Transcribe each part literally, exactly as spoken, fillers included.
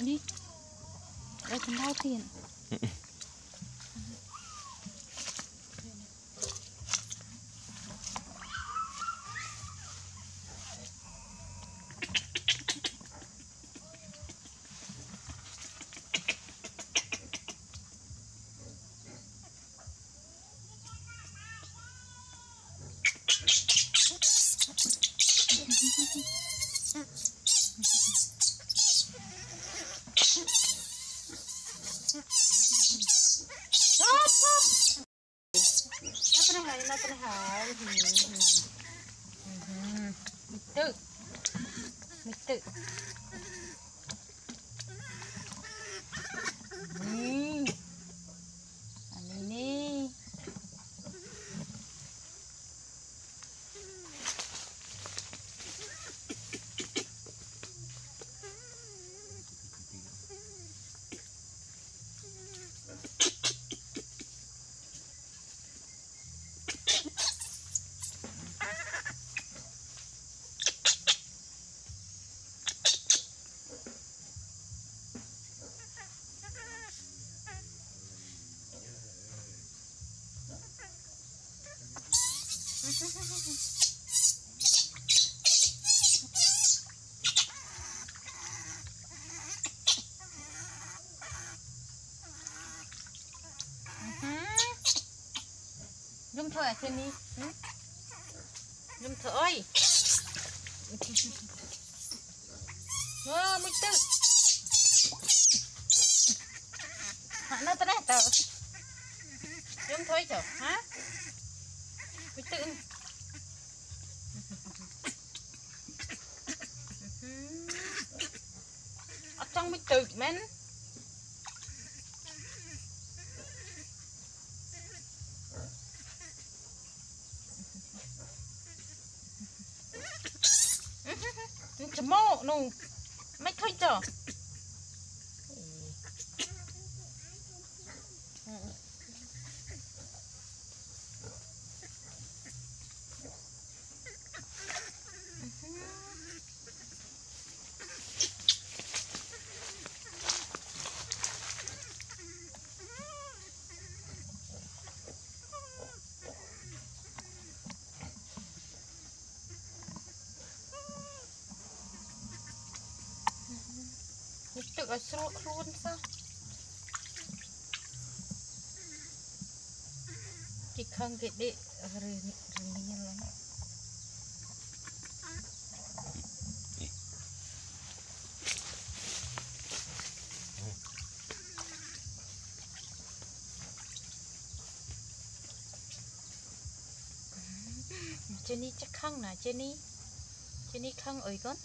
đi đây còn đau tiền nó cái hả tự mình tự ừ anh đi Dùng thở ở trên đi dùng thở ơi wow mình tự hả nó tới đây tờ dùng thở chờ hả mình tự ở trong mình tự men chấm mộ nụ mấy thôi chờ tự ở sốt luôn sao chỉ không cái để rừng rừng như lắm Jenney chắc khăng nè Jenney Jenney khăng ơi con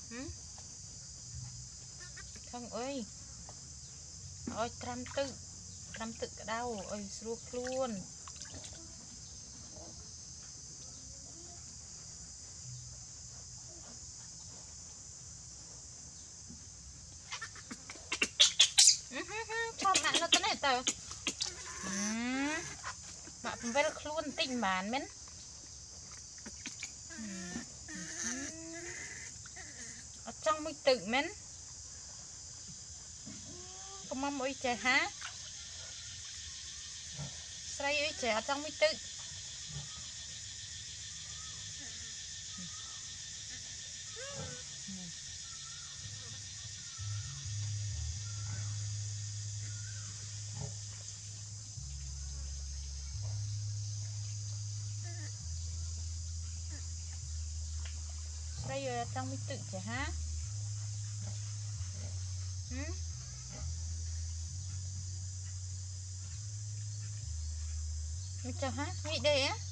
không ơi ôi trăm tự trăm tự cái đau ơi ruột luôn cho bạn nó cái này tờ bạn phải luôn tình bản men ở trong mới tự men không mong ơi trẻ hả say ơi trẻ trong mới tự say ơi trong mới tự trẻ hả mình cho hả nghĩ đây á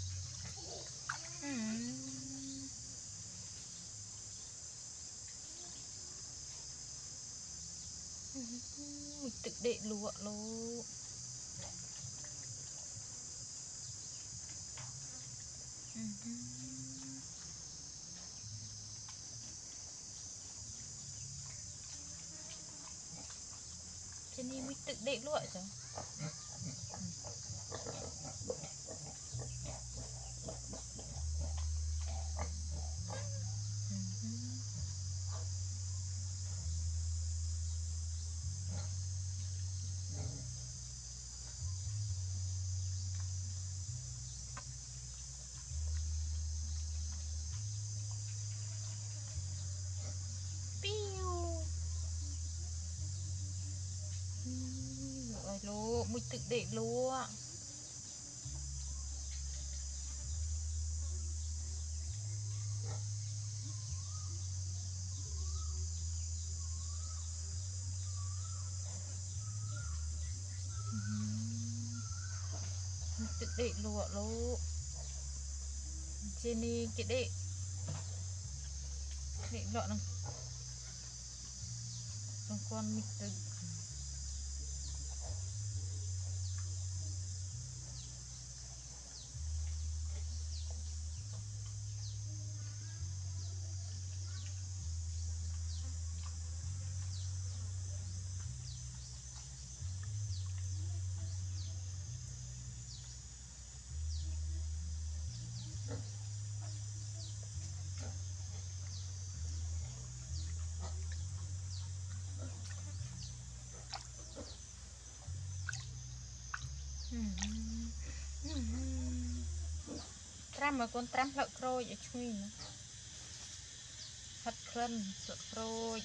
mình tự đệ lụa luôn Jenney mình tự đệ lụa rồi mình tự để lúa mình tự để lúa lúa Jenney cái để để lúa nè con mình tự tram mà con tram lợn crôi ở chui nữa thật khăn lợn crôi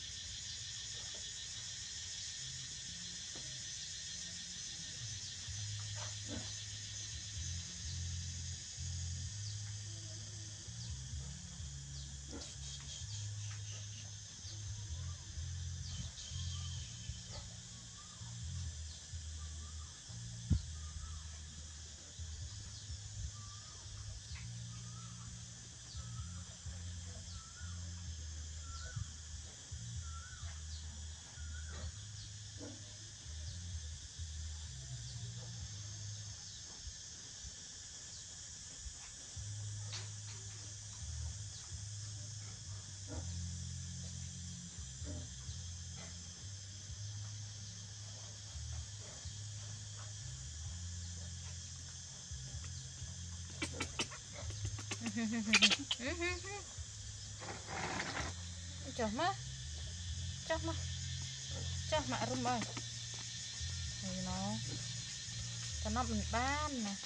cho má cho má cho má rung ơi thì nó cho nó mình bán nè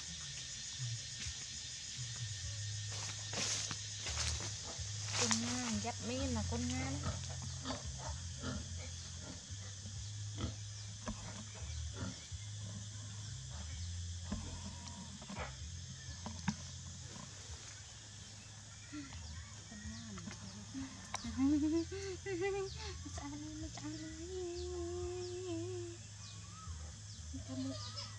con nha dắt miên là con nha Hãy subscribe cho kênh Ghiền Mì Gõ để không bỏ lỡ những video hấp dẫn.